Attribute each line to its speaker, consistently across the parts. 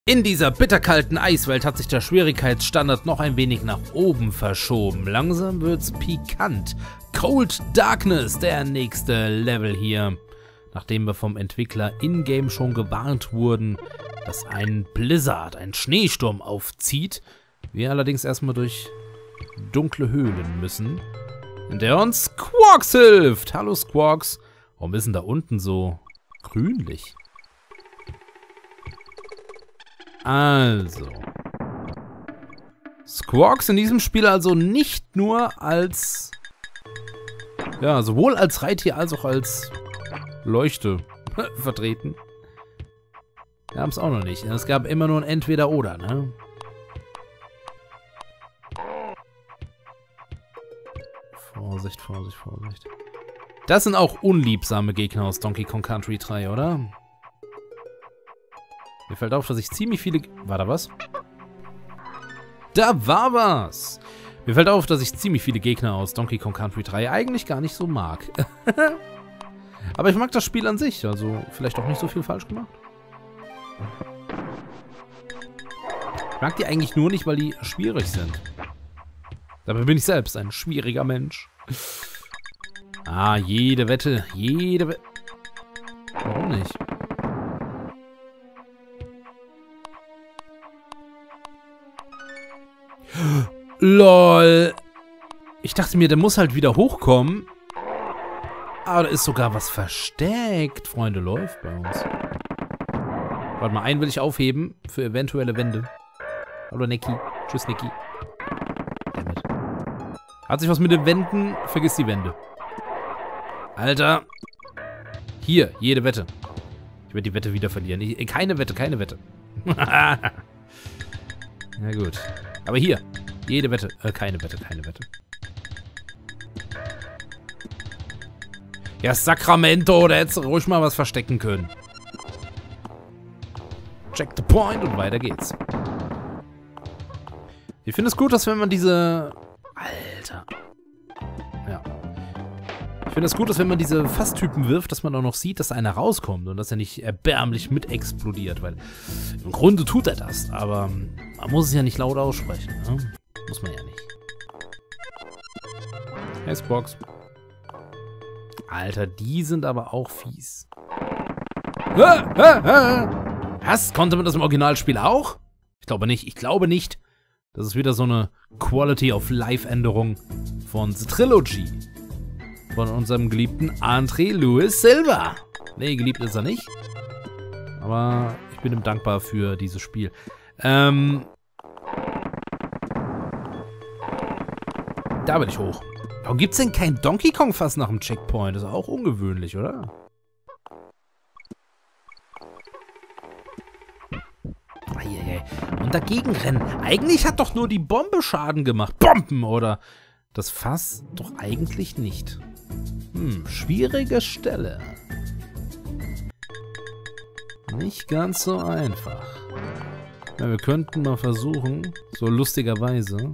Speaker 1: In dieser bitterkalten Eiswelt hat sich der Schwierigkeitsstandard noch ein wenig nach oben verschoben. Langsam wird's pikant. Cold Darkness, der nächste Level hier. Nachdem wir vom Entwickler in-game schon gewarnt wurden, dass ein Blizzard, ein Schneesturm aufzieht. Wir allerdings erstmal durch dunkle Höhlen müssen, in der uns Squawks hilft. Hallo Squawks. Warum ist denn da unten so grünlich? Also. Squawks in diesem Spiel also nicht nur als, ja, sowohl als Reittier als auch als Leuchte vertreten. Wir haben es auch noch nicht. Es gab immer nur ein Entweder-Oder, ne? Vorsicht, Vorsicht, Vorsicht. Das sind auch unliebsame Gegner aus Donkey Kong Country 3, oder? Mir fällt auf, dass ich ziemlich viele... War da was? Da war was! Mir fällt auf, dass ich ziemlich viele Gegner aus Donkey Kong Country 3 eigentlich gar nicht so mag. Aber ich mag das Spiel an sich, also vielleicht auch nicht so viel falsch gemacht. Ich mag die eigentlich nur nicht, weil die schwierig sind. Dabei bin ich selbst ein schwieriger Mensch. Ah, jede Wette, jede Wette. Warum nicht? LOL. Ich dachte mir, der muss halt wieder hochkommen. Aber da ist sogar was versteckt. Freunde, läuft bei uns. Warte mal, einen will ich aufheben für eventuelle Wände. Hallo, Necki. Tschüss, Necki. Damit. Hat sich was mit den Wänden? Vergiss die Wände. Alter. Hier, jede Wette. Ich werde die Wette wieder verlieren. Keine Wette, keine Wette. Na gut. Aber hier, jede Wette. Keine Wette, keine Wette. Ja, Sacramento, da hättest du ruhig mal was verstecken können. Check the point und weiter geht's. Ich finde es gut, dass wenn man diese... Alter. Ja. Ich finde es gut, dass wenn man diese Fasstypen wirft, dass man auch noch sieht, dass einer rauskommt und dass er nicht erbärmlich mit explodiert, weil im Grunde tut er das, aber man muss es ja nicht laut aussprechen, ne? Muss man ja nicht. Hey, Squawks. Alter, die sind aber auch fies. Was? Konnte man das im Originalspiel auch? Ich glaube nicht. Ich glaube nicht. Das ist wieder so eine Quality of Life-Änderung von The Trilogy. Von unserem geliebten André Louis Silva. Nee, geliebt ist er nicht. Aber ich bin ihm dankbar für dieses Spiel. Da will ich hoch. Warum gibt's denn kein Donkey Kong fast nach dem Checkpoint? Das ist auch ungewöhnlich, oder? Eieiei. Und dagegen rennen. Eigentlich hat doch nur die Bombe Schaden gemacht. Bomben, oder? Das Fass doch eigentlich nicht. Schwierige Stelle. Nicht ganz so einfach. Ja, wir könnten mal versuchen, so lustigerweise.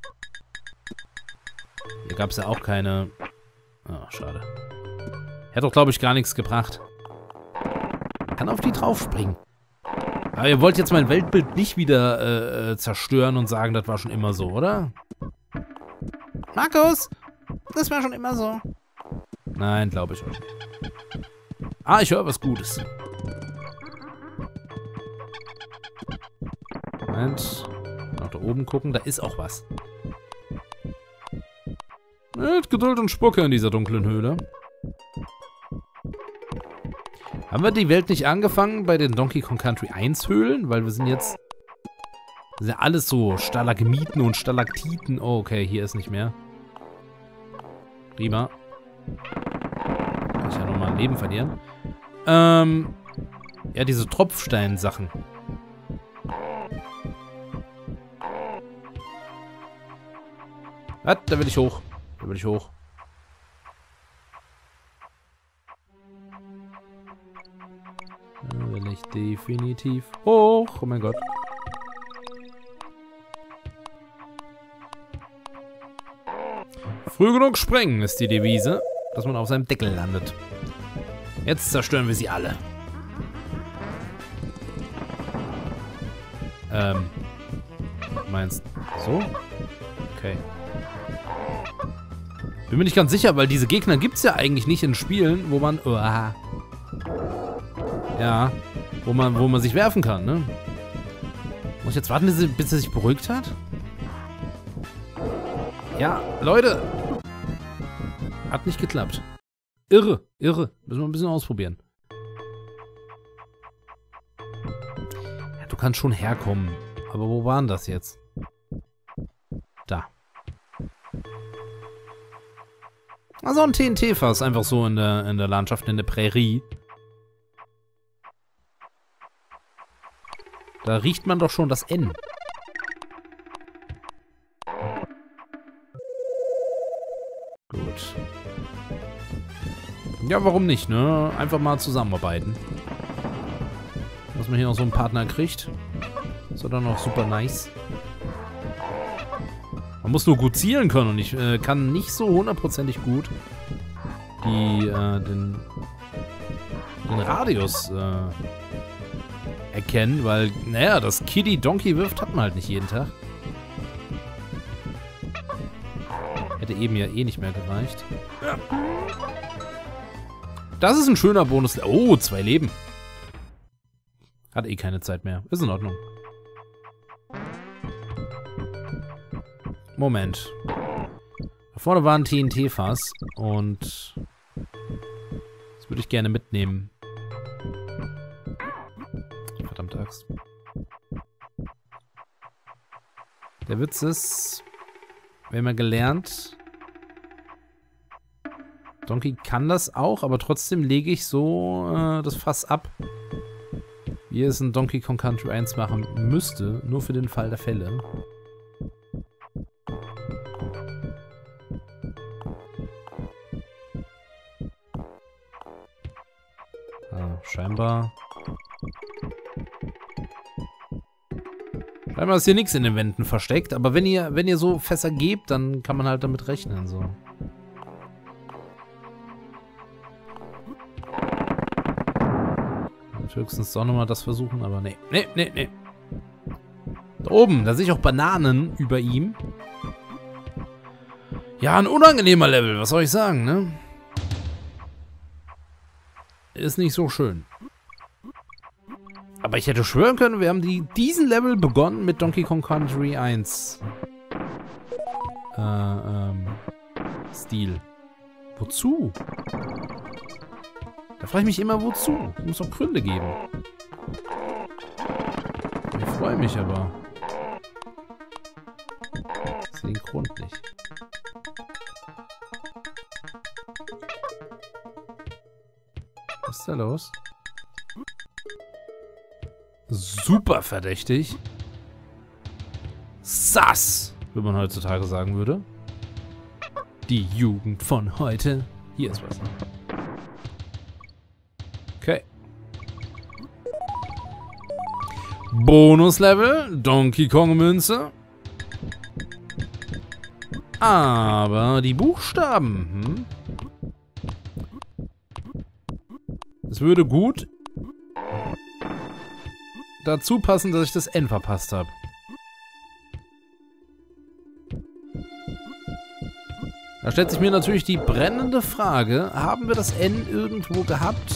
Speaker 1: Hier gab es ja auch keine... Oh, schade. Hätte doch, glaube ich, gar nichts gebracht. Kann auf die draufspringen. Aber ihr wollt jetzt mein Weltbild nicht wieder zerstören und sagen, das war schon immer so, oder? Markus, das war schon immer so. Nein, glaube ich auch nicht. Ah, ich höre was Gutes. Moment. Nach da oben gucken, da ist auch was. Mit Geduld und Spucke in dieser dunklen Höhle. Haben wir die Welt nicht angefangen bei den Donkey Kong Country 1 Höhlen? Weil wir sind jetzt... Das sind ja alles so Stalagmiten und Stalaktiten. Oh, okay, hier ist nicht mehr. Prima. Kann ich ja nochmal ein Leben verlieren. Ja, diese Tropfstein-Sachen. Was? Da will ich hoch. Da will ich hoch. Da will ich definitiv hoch. Oh mein Gott. Früh genug sprengen ist die Devise, dass man auf seinem Deckel landet. Jetzt zerstören wir sie alle. Du meinst so? Okay. Bin mir nicht ganz sicher, weil diese Gegner gibt es ja eigentlich nicht in Spielen, wo man... ja, wo man sich werfen kann, ne? Muss ich jetzt warten, bis er sich beruhigt hat? Ja, Leute! Hat nicht geklappt. Irre, irre. Müssen wir ein bisschen ausprobieren. Ja, du kannst schon herkommen. Aber wo waren das jetzt? Da. Also ein TNT-Fass, einfach so in der Landschaft, in der Prärie. Da riecht man doch schon das N. Gut. Ja, warum nicht, ne? Einfach mal zusammenarbeiten. Dass man hier noch so einen Partner kriegt. Ist dann noch super nice. Man muss nur gut zielen können und ich kann nicht so hundertprozentig gut den Radius erkennen, weil, naja, das Kiddy Donkey wirft hat man halt nicht jeden Tag. Hätte eben ja eh nicht mehr gereicht. Ja. Das ist ein schöner Bonus. Oh, 2 Leben. Hat eh keine Zeit mehr. Ist in Ordnung. Moment. Da vorne war ein TNT-Fass und das würde ich gerne mitnehmen. Verdammte Axt. Der Witz ist, wir haben ja gelernt, Donkey kann das auch, aber trotzdem lege ich so das Fass ab, wie es in Donkey Kong Country 1 machen müsste, nur für den Fall der Fälle. Scheinbar ist hier nichts in den Wänden versteckt, aber wenn ihr so Fässer gebt, dann kann man halt damit rechnen, so. Höchstens doch nochmal das versuchen, aber nee. Nee. Da oben, da sehe ich auch Bananen über ihm. Ja, ein unangenehmer Level, was soll ich sagen, ne? Ist nicht so schön. Aber ich hätte schwören können, wir haben diesen Level begonnen mit Donkey Kong Country 1. Stil. Wozu? Da frage ich mich immer, wozu? Es muss doch Gründe geben. Ich freue mich aber. Ich sehe den Grund nicht. Was ist da los? Super verdächtig. Sass, wie man heutzutage sagen würde. Die Jugend von heute. Hier ist was. Okay. Bonuslevel, Donkey Kong Münze. Aber die Buchstaben, Es würde gut dazu passen, dass ich das N verpasst habe. Da stellt sich mir natürlich die brennende Frage, haben wir das N irgendwo gehabt?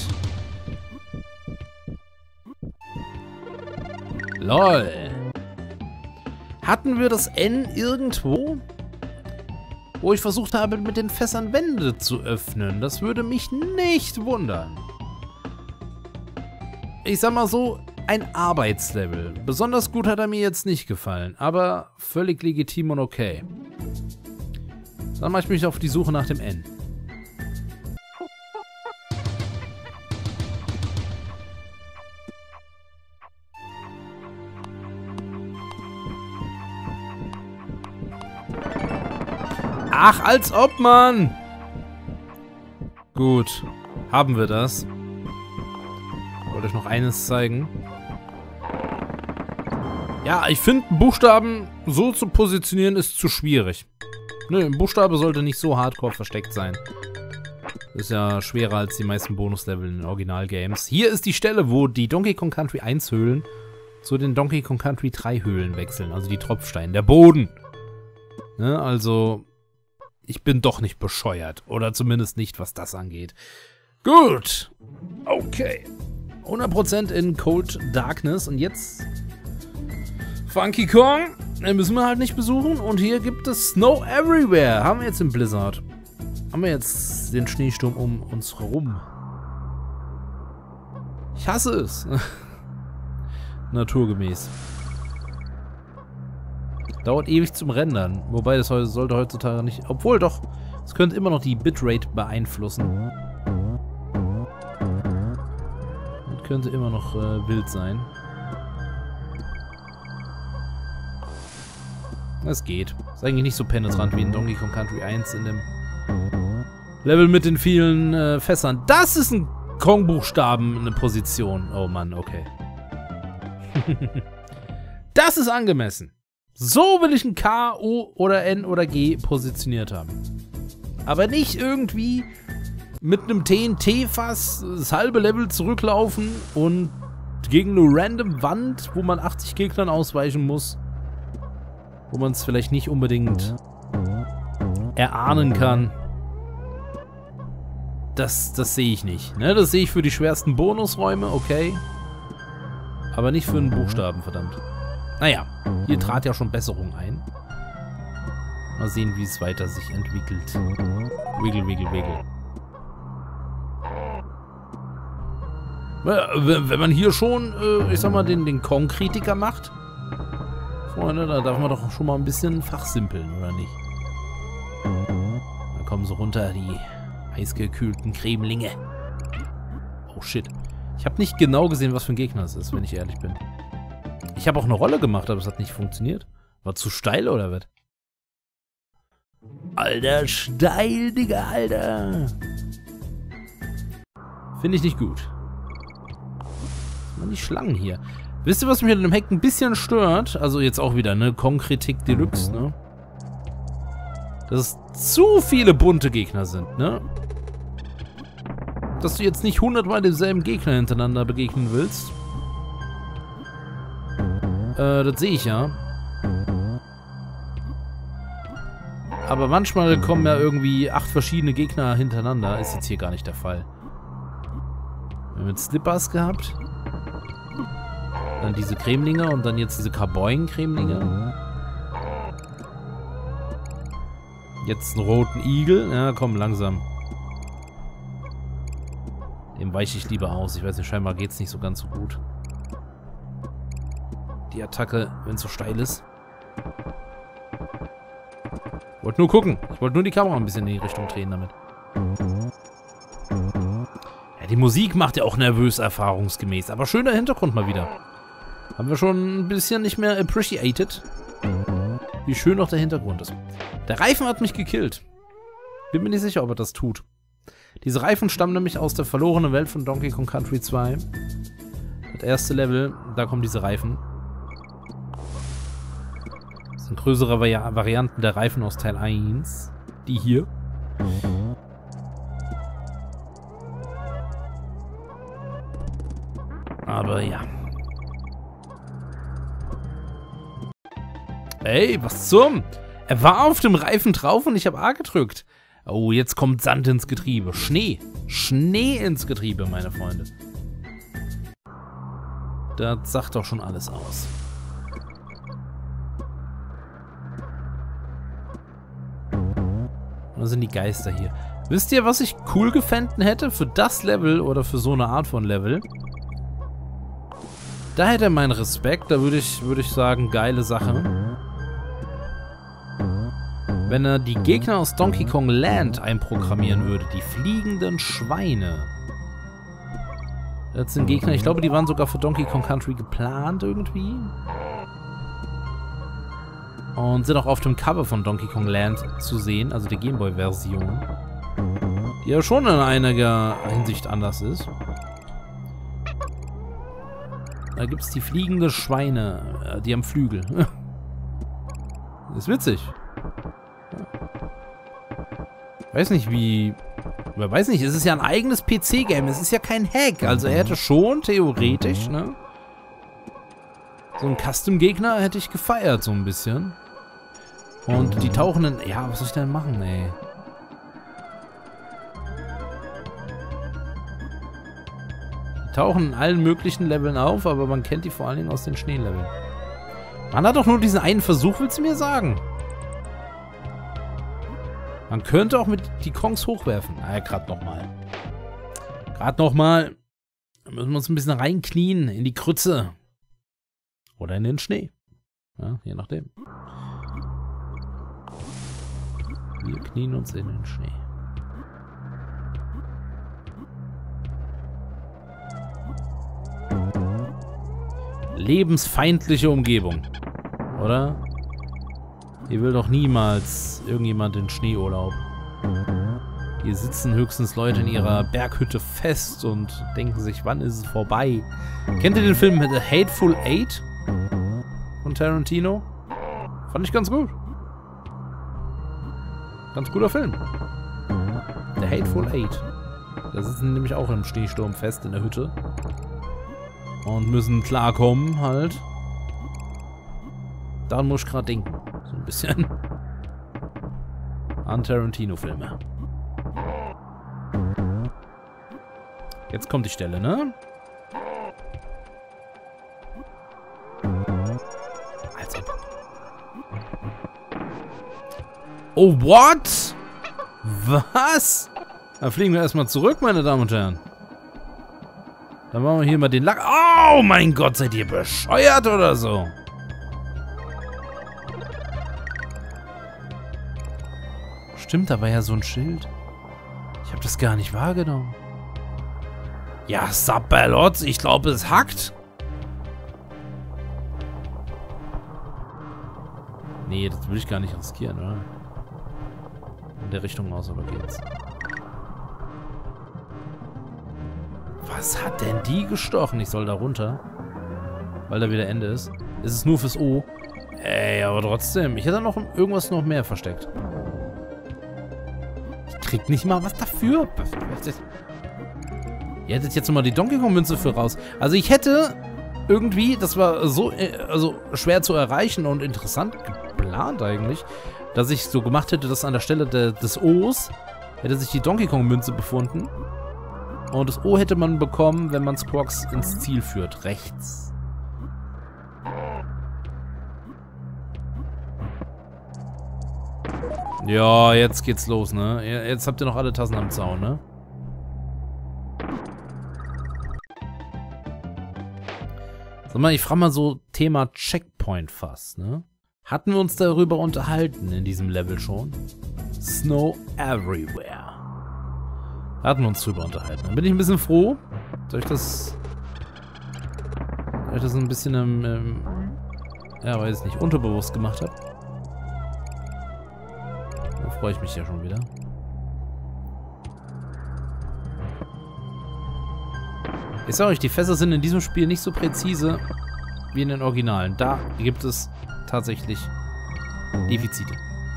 Speaker 1: LOL. Hatten wir das N irgendwo, wo ich versucht habe, mit den Fässern Wände zu öffnen? Das würde mich nicht wundern. Ich sag mal so, ein Arbeitslevel. Besonders gut hat er mir jetzt nicht gefallen, aber völlig legitim und okay. Dann mache ich mich auf die Suche nach dem N. Ach, als ob, Mann! Gut, haben wir das. Ich wollte euch noch eines zeigen. Ja, ich finde, Buchstaben so zu positionieren ist zu schwierig. Nö, ein Buchstabe sollte nicht so hardcore versteckt sein. Ist ja schwerer als die meisten Bonuslevel in Original-Games. Hier ist die Stelle, wo die Donkey Kong Country 1 Höhlen zu den Donkey Kong Country 3 Höhlen wechseln. Also die Tropfsteine. Der Boden. Ne, also, ich bin doch nicht bescheuert. Oder zumindest nicht, was das angeht. Gut. Okay. 100% in Cold Darkness. Und jetzt Funky Kong. Den müssen wir halt nicht besuchen. Und hier gibt es Snow Everywhere. Haben wir jetzt im Blizzard. Haben wir jetzt den Schneesturm um uns herum. Ich hasse es. Naturgemäß. Dauert ewig zum Rendern. Wobei das sollte heutzutage nicht... Obwohl doch, es könnte immer noch die Bitrate beeinflussen. Das könnte immer noch wild sein. Das geht. Ist eigentlich nicht so penetrant wie in Donkey Kong Country 1 in dem Level mit den vielen Fässern. Das ist ein Kong-Buchstaben, eine Position. Oh Mann, okay. Das ist angemessen. So will ich ein K, O oder N oder G positioniert haben. Aber nicht irgendwie mit einem TNT-Fass das halbe Level zurücklaufen und gegen eine random Wand, wo man 80 Gegnern ausweichen muss. Wo man es vielleicht nicht unbedingt erahnen kann. Das sehe ich nicht. Ne? Das sehe ich für die schwersten Bonusräume, okay. Aber nicht für einen Buchstaben, verdammt. Naja, hier trat ja schon Besserung ein. Mal sehen, wie es weiter sich entwickelt. Wiggle, wiggle, wiggle. Wenn man hier schon, ich sag mal, den Kong-Kritiker macht, Freunde, da darf man doch schon mal ein bisschen fachsimpeln, oder nicht? Dann kommen so runter die eisgekühlten Cremlinge. Oh shit. Ich habe nicht genau gesehen, was für ein Gegner es ist, wenn ich ehrlich bin. Ich habe auch eine Rolle gemacht, aber es hat nicht funktioniert. War zu steil, oder was? Alter, steil, Digga, Alter. Finde ich nicht gut. Was sind die Schlangen hier? Wisst ihr, was mich an dem Heck ein bisschen stört? Also jetzt auch wieder, ne? Kong-Kritik Deluxe, ne? Dass es zu viele bunte Gegner sind, ne? Dass du jetzt nicht 100-mal demselben Gegner hintereinander begegnen willst. Das sehe ich ja. Aber manchmal kommen ja irgendwie 8 verschiedene Gegner hintereinander. Ist jetzt hier gar nicht der Fall. Wir haben jetzt Slippers gehabt. Dann diese Cremlinge und dann jetzt diese Karboyen-Cremlinge. Jetzt einen roten Igel. Ja, komm, langsam. Dem weiche ich lieber aus. Ich weiß nicht, scheinbar geht es nicht so ganz so gut. Die Attacke, wenn es so steil ist. Ich wollte nur gucken. Ich wollte nur die Kamera ein bisschen in die Richtung drehen damit. Ja, die Musik macht ja auch nervös erfahrungsgemäß. Aber schöner Hintergrund mal wieder. Haben wir schon ein bisschen nicht mehr appreciated. Wie schön auch der Hintergrund ist. Der Reifen hat mich gekillt. Bin mir nicht sicher, ob er das tut. Diese Reifen stammen nämlich aus der verlorenen Welt von Donkey Kong Country 2. Das erste Level, da kommen diese Reifen. Das sind größere Varianten der Reifen aus Teil 1. Die hier. Aber ja. Ey, was zum? Er war auf dem Reifen drauf und ich habe A gedrückt. Oh, jetzt kommt Sand ins Getriebe. Schnee. Schnee ins Getriebe, meine Freunde. Das sagt doch schon alles aus. Und da sind die Geister hier. Wisst ihr, was ich cool gefänden hätte für das Level oder für so eine Art von Level? Da hätte er meinen Respekt. Da würde ich sagen, geile Sache. Wenn er die Gegner aus Donkey Kong Land einprogrammieren würde. Die fliegenden Schweine. Das sind Gegner, ich glaube, die waren sogar für Donkey Kong Country geplant irgendwie. Und sind auch auf dem Cover von Donkey Kong Land zu sehen, also die Gameboy-Version. Die ja schon in einiger Hinsicht anders ist. Da gibt es die fliegende Schweine, die haben Flügel. Ist witzig. Weiß nicht wie... Weiß nicht, es ist ja ein eigenes PC-Game. Es ist ja kein Hack. Also er hätte schon theoretisch, ne? So einen Custom-Gegner hätte ich gefeiert, so ein bisschen. Und die tauchenden... Ja, was soll ich denn machen, ey? Die tauchen in allen möglichen Leveln auf, aber man kennt die vor allen Dingen aus den Schneeleveln. Man hat doch nur diesen einen Versuch, willst du mir sagen? Man könnte auch mit die Kongs hochwerfen. Ah, gerade nochmal. Gerade nochmal. Da müssen wir uns ein bisschen reinknien in die Krütze. Oder in den Schnee. Ja, je nachdem. Wir knien uns in den Schnee. Lebensfeindliche Umgebung. Oder? Hier will doch niemals irgendjemand in Schneeurlaub. Hier sitzen höchstens Leute in ihrer Berghütte fest und denken sich, wann ist es vorbei? Kennt ihr den Film The Hateful Eight von Tarantino? Fand ich ganz gut. Ganz guter Film. The Hateful Eight. Da sitzen nämlich auch im Schneesturm fest in der Hütte. Und müssen klarkommen halt. Daran muss ich gerade denken. So ein bisschen. An Tarantino-Filme. Jetzt kommt die Stelle, ne? Also. Oh, what? Was? Da fliegen wir erstmal zurück, meine Damen und Herren. Dann machen wir hier mal den Lack. Oh mein Gott, seid ihr bescheuert oder so? Stimmt, da war ja so ein Schild. Ich habe das gar nicht wahrgenommen. Ja, Sabberlotz, ich glaube, es hackt. Nee, das will ich gar nicht riskieren, oder? In der Richtung aus, aber geht's. Was hat denn die gestochen? Ich soll da runter. Weil da wieder Ende ist. Ist es nur fürs O? Ey, aber trotzdem. Ich hätte noch irgendwas noch mehr versteckt. Ich krieg nicht mal was dafür. Ihr hättet jetzt nochmal die Donkey Kong Münze für raus. Also ich hätte irgendwie, das war so also schwer zu erreichen und interessant geplant eigentlich, dass ich so gemacht hätte, dass an der Stelle des O's hätte sich die Donkey Kong Münze befunden. Und das O hätte man bekommen, wenn man Squawks ins Ziel führt. Rechts. Ja, jetzt geht's los, ne? Jetzt habt ihr noch alle Tassen am Zaun, ne? Sag mal, ich frage mal so Thema Checkpoint fast, ne? Hatten wir uns darüber unterhalten in diesem Level schon? Snow everywhere. Hatten wir uns drüber unterhalten. Dann bin ich ein bisschen froh, dass ich das ein bisschen ja, weiß nicht, unterbewusst gemacht habe. Da freue ich mich ja schon wieder. Ich sage euch, die Fässer sind in diesem Spiel nicht so präzise wie in den Originalen. Da gibt es tatsächlich Defizite.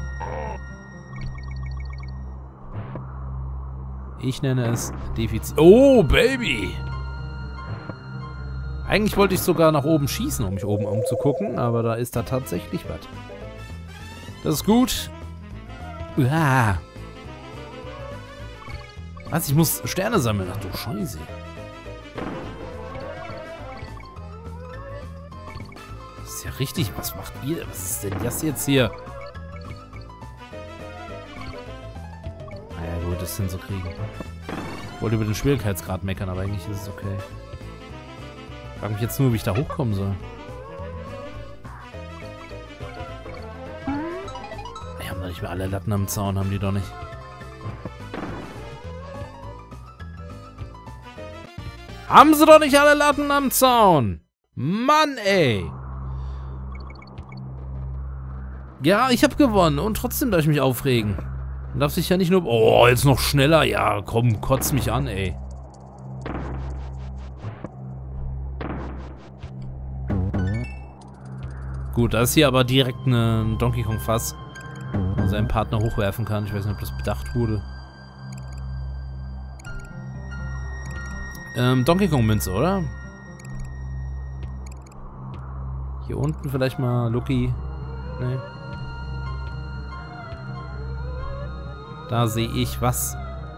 Speaker 1: Ich nenne es Defizit. Oh, Baby! Eigentlich wollte ich sogar nach oben schießen, um mich oben umzugucken, aber da ist da tatsächlich was. Das ist gut. Uah. Was? Ich muss Sterne sammeln. Ach du Scheiße. Das ist ja richtig. Was macht ihr? Was ist denn das jetzt hier? Naja, gut, das sind so Kriege. Ich wollte über den Schwierigkeitsgrad meckern, aber eigentlich ist es okay. Ich frage mich jetzt nur, wie ich da hochkommen soll. Die haben doch nicht mehr alle Latten am Zaun, haben die doch nicht. Haben sie doch nicht alle Latten am Zaun! Mann, ey! Ja, ich habe gewonnen und trotzdem darf ich mich aufregen. Man darf sich ja nicht nur... Oh, jetzt noch schneller. Ja, komm, kotz mich an, ey. Gut, da ist hier aber direkt ein Donkey Kong Fass, wo seinen Partner hochwerfen kann. Ich weiß nicht, ob das bedacht wurde. Donkey Kong Münze, oder? Hier unten vielleicht mal Lucky. Nee. Da sehe ich was.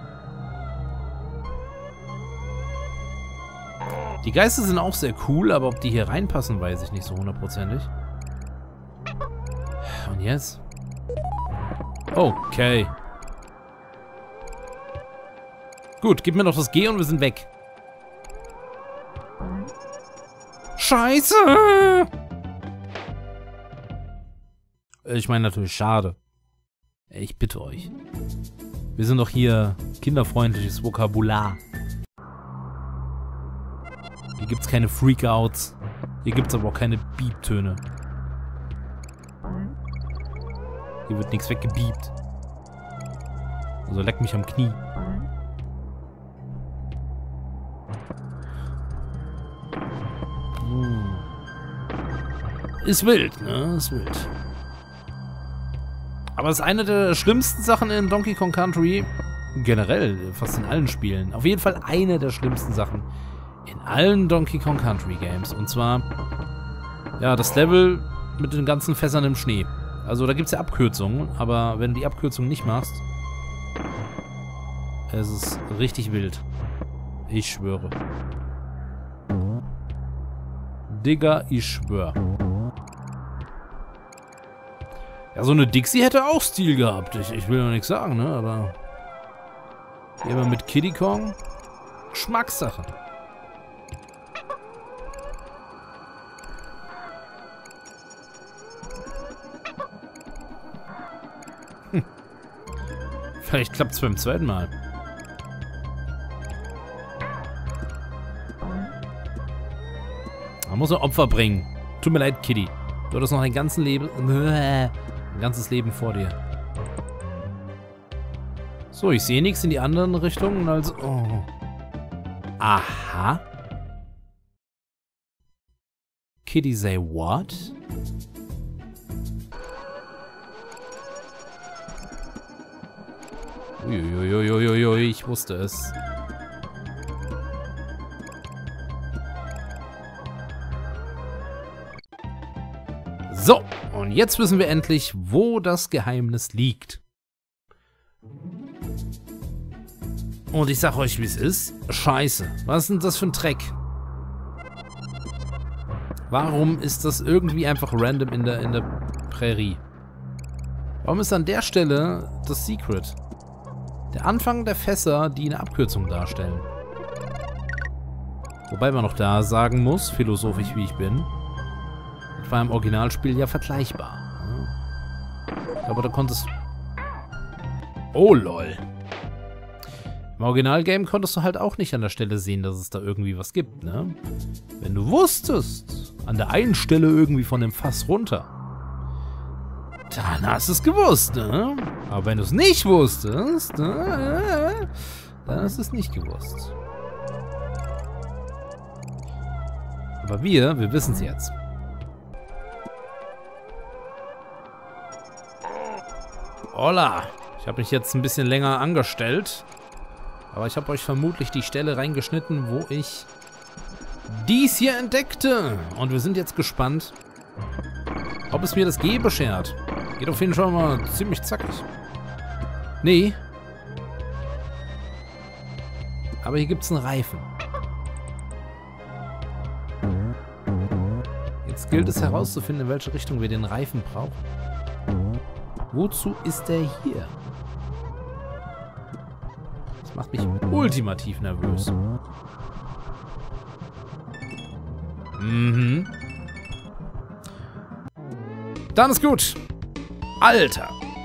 Speaker 1: Die Geister sind auch sehr cool, aber ob die hier reinpassen, weiß ich nicht so hundertprozentig. Und jetzt? Okay. Gut, gib mir noch das G und wir sind weg. Scheiße! Ich meine natürlich schade. Ich bitte euch. Wir sind doch hier kinderfreundliches Vokabular. Hier gibt's keine Freakouts. Hier gibt's aber auch keine Beep-Töne. Hier wird nichts weggebiebt. Also leck mich am Knie. Ist wild, ne? Ist wild. Aber es ist eine der schlimmsten Sachen in Donkey Kong Country. Generell, fast in allen Spielen. Auf jeden Fall eine der schlimmsten Sachen in allen Donkey Kong Country Games. Und zwar, ja, das Level mit den ganzen Fässern im Schnee. Also da gibt es ja Abkürzungen, aber wenn du die Abkürzung nicht machst, es ist richtig wild. Ich schwöre. Digga, ich schwöre. Ja, so eine Dixie hätte auch Stil gehabt. Ich will noch nichts sagen, ne? Aber hier mal mit Kiddy Kong. Geschmackssache. Vielleicht klappt es beim zweiten Mal. Man muss ein Opfer bringen. Tut mir leid, Kiddy. Du hattest noch ein ganzes Leben vor dir. So, ich sehe nichts in die anderen Richtungen, also... Oh. Aha. Kiddy say what? Uiuiuiuiui, ich wusste es. So, und jetzt wissen wir endlich, wo das Geheimnis liegt. Und ich sag euch, wie es ist. Scheiße, was ist denn das für ein Dreck? Warum ist das irgendwie einfach random in der Prärie? Warum ist an der Stelle das Secret? Der Anfang der Fässer, die eine Abkürzung darstellen. Wobei man noch da sagen muss, philosophisch wie ich bin, das war im Originalspiel ja vergleichbar. Aber da konntest... Oh, lol. Im Originalgame konntest du halt auch nicht an der Stelle sehen, dass es da irgendwie was gibt, ne? Wenn du wusstest, an der einen Stelle irgendwie von dem Fass runter, dann hast du es gewusst, ne? Aber wenn du es nicht wusstest, dann hast du es nicht gewusst. Aber wir wissen es jetzt. Hola! Ich habe mich jetzt ein bisschen länger angestellt. Aber ich habe euch vermutlich die Stelle reingeschnitten, wo ich dies hier entdeckte. Und wir sind jetzt gespannt, ob es mir das G beschert. Geht auf jeden Fall mal ziemlich zackig. Nee. Aber hier gibt es einen Reifen. Jetzt gilt es herauszufinden, in welche Richtung wir den Reifen brauchen. Wozu ist der hier? Das macht mich ultimativ nervös. Mhm. Dann ist gut. Alter.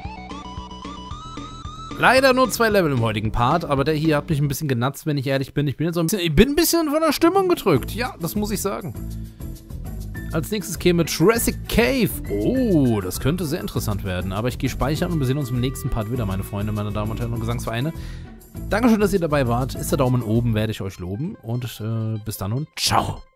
Speaker 1: Leider nur 2 Level im heutigen Part, aber der hier hat mich ein bisschen genatzt, wenn ich ehrlich bin. Ich bin ein bisschen von der Stimmung gedrückt. Ja, das muss ich sagen. Als nächstes käme Jurassic Cave. Oh, das könnte sehr interessant werden. Aber ich gehe speichern und wir sehen uns im nächsten Part wieder, meine Freunde, meine Damen und Herren und Gesangsvereine. Dankeschön, dass ihr dabei wart. Ist der Daumen oben, werde ich euch loben. Und bis dann und ciao.